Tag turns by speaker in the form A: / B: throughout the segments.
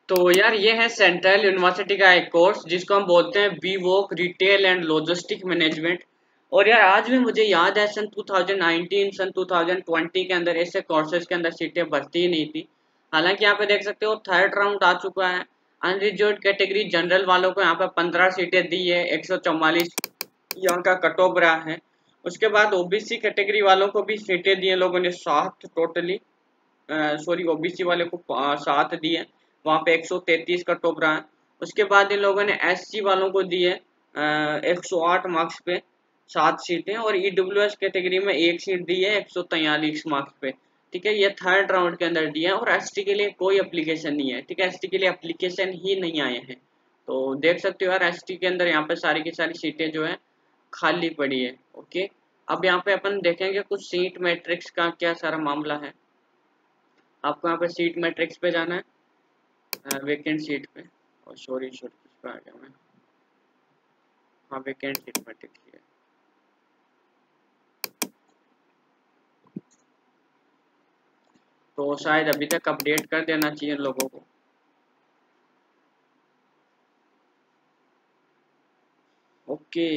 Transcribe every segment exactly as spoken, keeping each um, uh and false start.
A: तो यार ये है सेंट्रल यूनिवर्सिटी का एक कोर्स जिसको हम बोलते हैं B voc retail and logistic management. और यार आज भी मुझे याद है सन टू थाउजेंड नाइनटीन सन टू थाउजेंड ट्वेंटी के अंदर ऐसे कोर्सेज के अंदर सीटें भरती ही नहीं थी। हालांकि यहाँ पे देख सकते हो थर्ड राउंड आ चुका है। अनरिजर्व्ड कैटेगरी जनरल वालों को यहाँ पे पंद्रह सीटें दी है, एक सौ चौवालीस यहाँ का कट ऑफ रहा है। उसके बाद ओबीसी कैटेगरी वालों को भी सीटें दी है लोगों ने, सात टोटली, सॉरी ओबीसी वाले को आ, सात दिए, वहाँ पे एक सौ तैंतीस का टॉप रहा है। उसके बाद इन लोगों ने एससी वालों को दिए एक सौ आठ मार्क्स पे सात सीटें, और ईडब्ल्यूएस कैटेगरी में एक सीट दी है एक सौ तैंतालीस मार्क्स पे। ठीक है, ये थर्ड राउंड के अंदर दिया है। और एसटी के लिए कोई एप्लीकेशन नहीं है। ठीक है, एसटी के लिए एप्लीकेशन ही नहीं आए हैं। तो देख सकते हो यार एसटी के अंदर यहाँ पे सारी की सारी सीटें जो है खाली पड़ी है। ओके, अब यहाँ पे अपन देखेंगे कुछ सीट मैट्रिक्स का क्या सारा मामला है। आपको यहाँ पे सीट मैट्रिक्स पे जाना है, वेकेंट सीट पे, और सॉरी सॉरी किस पे आ गया मैं, हाँ वेकेंट सीट मैट्रिक्स है। तो शायद अभी तक अपडेट कर देना चाहिए लोगों को। ओके,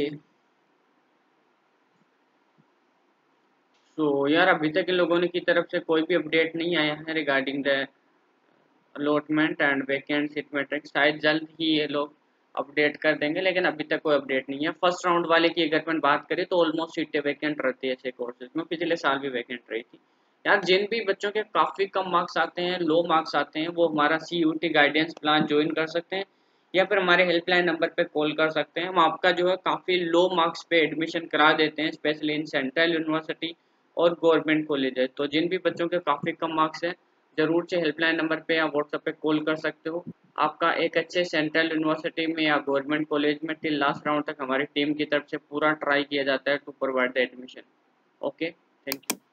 A: तो यार अभी तक इन लोगों ने की तरफ से कोई भी अपडेट नहीं आया है regarding the allotment and vacant seat matrix. शायद जल्द ही ये लोग अपडेट कर देंगे, लेकिन अभी तक कोई अपडेट नहीं है। फर्स्ट राउंड वाले की अगर अपन बात करें तो ऑलमोस्ट सीटें वैकेंट रहती है ऐसे कोर्सेज में, पिछले साल भी वैकेंट रही थी। यार जिन भी बच्चों के काफ़ी कम मार्क्स आते हैं, लो मार्क्स आते हैं, वो हमारा C U T guidance plan join कर सकते हैं, या फिर हमारे हेल्पलाइन नंबर पे कॉल कर सकते हैं। हम आपका जो है काफ़ी लो मार्क्स पे एडमिशन करा देते हैं, स्पेशली इन सेंट्रल यूनिवर्सिटी और गवर्नमेंट कॉलेज है। तो जिन भी बच्चों के काफ़ी कम मार्क्स हैं, ज़रूर से हेल्पलाइन नंबर पे या व्हाट्सएप पे कॉल कर सकते हो। आपका एक अच्छे सेंट्रल यूनिवर्सिटी में या गवर्नमेंट कॉलेज में टिल लास्ट राउंड तक हमारी टीम की तरफ से पूरा ट्राई किया जाता है to provide the admission. Okay, thank you.